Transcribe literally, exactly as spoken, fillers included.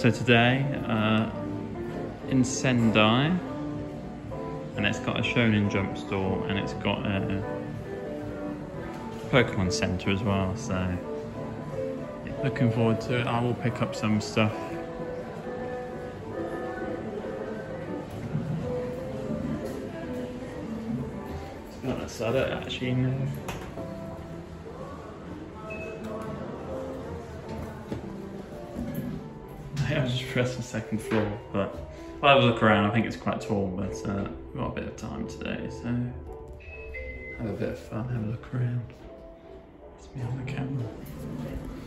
So today, uh, in Sendai, and it's got a Shonen jump store, and it's got a Pokémon Center as well, so yeah, looking forward to it. I will pick up some stuff. To be honest, I don't actually know. I was just pressed the second floor, but I'll have a look around. I think it's quite tall, but uh, we've got a bit of time today, so have a bit of fun, have a look around. It's me on the camera.